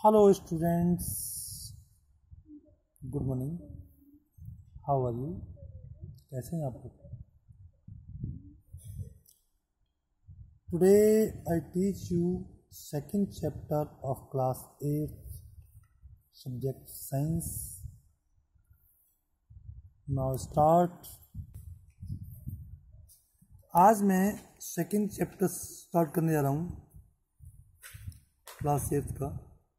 Hello students, good morning. How are you? कैसे हैं आप लोग? Today I teach you second chapter of class 8 subject science. Now start. आज मैं second chapter start करने जा रहा हूँ क्लास 8 का।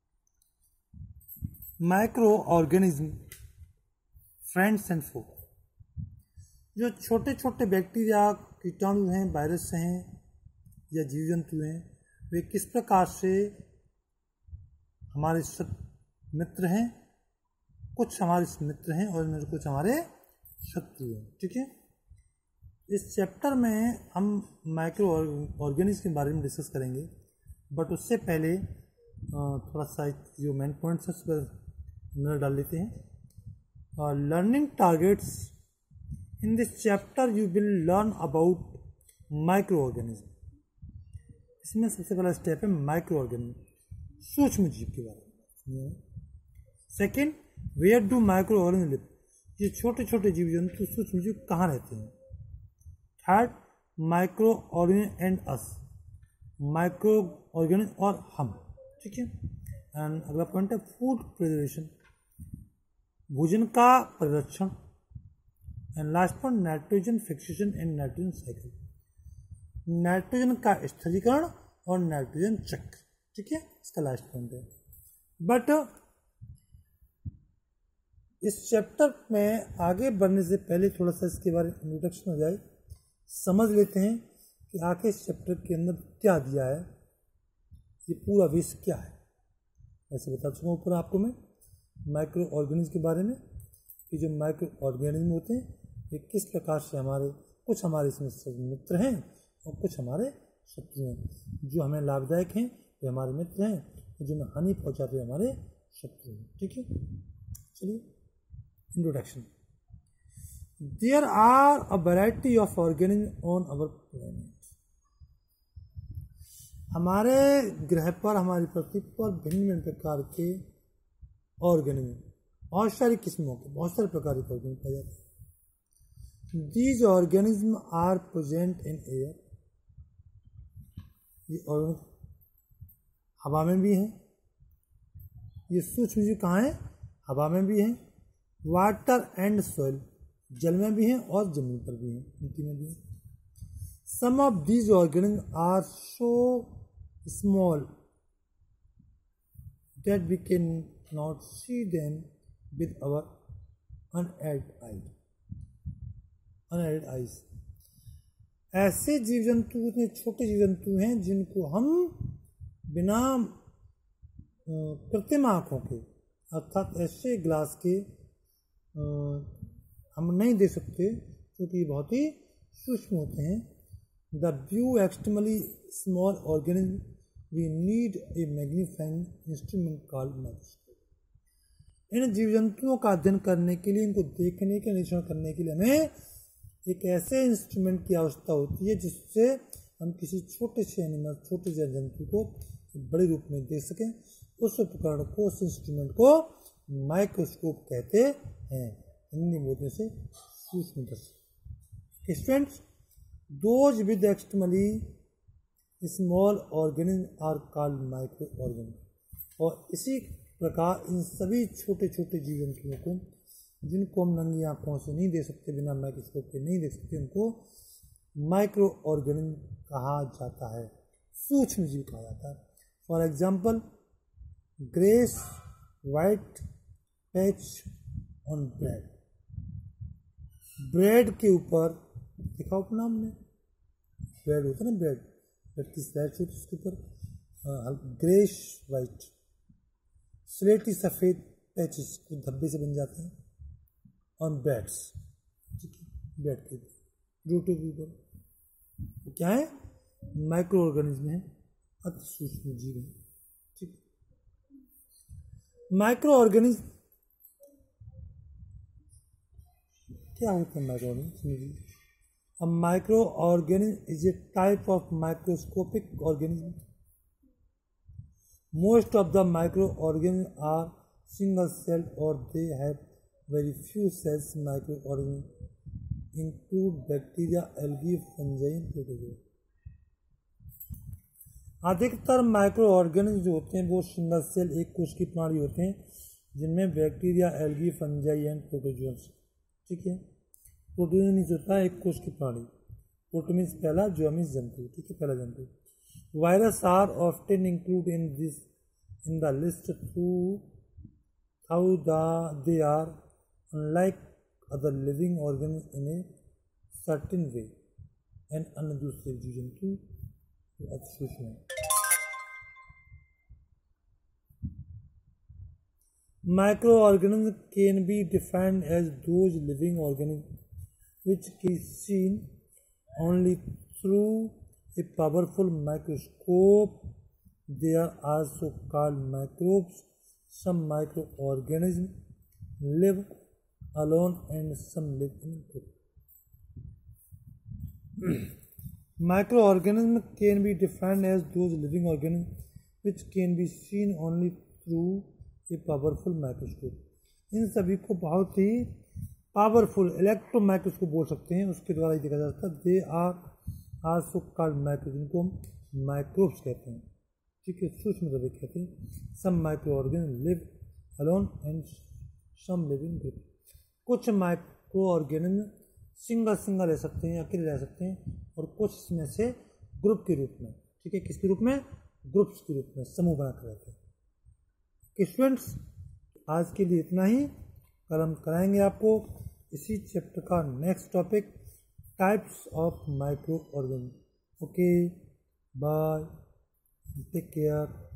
Micro organism friends and foe. जो छोटे छोटे बैक्टीरिया, कीटाणु हैं, वायरस हैं या जीव जंतु हैं, वे किस प्रकार से हमारे मित्र हैं। कुछ हमारे मित्र हैं और इनमें कुछ हमारे शत्रु हैं। ठीक है, इस चैप्टर में हम माइक्रो ऑर्गेनिज्म के बारे में डिस्कस करेंगे, बट उससे पहले थोड़ा सा जो मेन पॉइंट्स है उस पर नजर डाल लेते हैं। Learning targets. In this chapter you will learn about micro organism. इसमें सबसे पहला स्टेप है माइक्रो ऑर्गेनिज्म, सूक्ष्म जीव के बारे में। Second, where do micro organism live. ये छोटे छोटे जीव जंतु, सूक्ष्म जीव कहाँ रहते हैं। Third, micro organism and us. Micro organism और हम। ठीक है। एंड अगला पॉइंट है फूड प्रिजर्वेशन, भोजन का परिरक्षण। And last point nitrogen fixation and nitrogen cycle, nitrogen का स्थिरीकरण और नाइट्रोजन चक्र। ठीक है, इसका लास्ट पॉइंट है। बट इस चैप्टर में आगे बढ़ने से पहले थोड़ा सा इसके बारे में इंट्रोडक्शन हो जाए, समझ लेते हैं कि आखिर इस चैप्टर के अंदर क्या दिया है, ये पूरा विषय क्या है। ऐसे बता चुका ऊपर आपको मैं माइक्रो ऑर्गेनिज्म के बारे में कि जो माइक्रो ऑर्गेनिज्म होते हैं ये किस प्रकार से कुछ हमारे इसमें मित्र हैं और कुछ हमारे शत्रु हैं। जो हमें लाभदायक हैं वे हमारे मित्र हैं और जो हमें हानि पहुंचाते हैं हमारे शत्रु हैं। ठीक है, चलिए introduction. There are a variety of organism on our planet. हमारे ग्रह पर, हमारी पृथ्वी पर भिन्न भिन्न प्रकार के ऑर्गेनिज्म, बहुत सारी किस्मों के, बहुत सारे प्रकार के ऑर्गेनिज्म पाए जाते हैं। These organism are present in air. ये ऑर्गेनिज्म हवा में भी हैं। ये सूक्ष्म जीव कहाँ हैं? हवा में भी हैं। वाटर एंड सॉइल, जल में भी हैं और जमीन पर भी हैं, मिट्टी में भी हैं। Some of these organism are so small that we can not see them with our unaided eyes. ऐसे जीव जंतु, इतने छोटे जीव जंतु हैं जिनको हम बिना कृत्रिम आँखों के, अर्थात ऐसे ग्लास के हम नहीं देख सकते, क्योंकि बहुत ही सूक्ष्म होते हैं। The view extremely small organism, we need a magnifying instrument called microscope. इन जीव जंतुओं का अध्ययन करने के लिए, इनको देखने के, निरीक्षण करने के लिए हमें एक ऐसे इंस्ट्रूमेंट की आवश्यकता होती है जिससे हम किसी छोटे से एनिमल, छोटे से जंतु को बड़े रूप में देख सकें। उस उपकरण को, उस इंस्ट्रूमेंट को माइक्रोस्कोप कहते हैं। हिंदी में बोलने से सूक्ष्मदर्शी। Students, those with extremely small organisms are called microorganisms। और इसी प्रकार इन सभी छोटे छोटे जीव जंतुओं को, जिनको हम नंगी आँखों से नहीं देख सकते, बिना माइक्रोस्कोप के नहीं देख सकते, उनको माइक्रो ऑर्गेनिज्म कहा जाता है, सूक्ष्म जीव कहा जाता है। For example, grace white patch on bread. Bread के ऊपर देखा अपना हमने, ब्रेड होता है ना, ब्रेड की स्लाइड होती है, उसके ऊपर ग्रेश वाइट, स्लेटी सफ़ेद पैचेस कुछ धब्बे से बन जाते हैं ऑन ब्रेड्स। ठीक है, ब्रेड के रूटों के ऊपर तो क्या है? माइक्रो ऑर्गेनिज्म है, अति सूक्ष्म जीव है। ठीक, माइक्रो ऑर्गेनिज्म क्या होता है? माइक्रो ऑर्गेनिज्म समझिए। A microorganism is a type of microscopic organism most of the micro organism are single cell और they have very few cells. Micro organism include bacteria, algae, fungi, protozoa. अधिकतर micro organism जो होते हैं वो single cell एक कोश की प्राणी होते हैं, जिनमें bacteria, algae, fungi and protozoans. ठीक है. प्रोटोजोआ मीन्स होता है एक कोश की प्राणी. प्रोटो मीन्स पहला, जोआ मीन्स जंतु. ठीक है, पहला जंतु. Virus are often include in this in the list through how they are unlike other living organism in a certain way and अन्य दूसरे जीव जंतु सूक्ष्म है. Microorganisms can be defined as those living organisms which can be seen only through a powerful microscope. They are also called microbes. Some microorganisms live alone and some live in groups. Microorganisms can be defined as those living organisms which can be seen only through a powerful microscope. इन सभी को बहुत ही powerful electro microscope बोल सकते हैं, उसके द्वारा ही देखा जा सकता है. They are also called microbes, जिनको हम माइक्रोब्स कहते हैं. ठीक है, सूक्ष्म द्रव्य कहते हैं. Some micro organism live alone and some live in group. कुछ माइक्रो ऑर्गेनिज्म सिंगल रह सकते हैं, अकेले रह सकते हैं, और कुछ इसमें से ग्रुप के रूप में. ठीक है, किसके रूप में? ग्रुप्स के रूप में, समूह बनाकर रहते हैं. स्टूडेंट्स, आज के लिए इतना ही. कल हम कराएंगे आपको इसी चैप्टर का next topic, types of micro organism. Okay, bye, take care.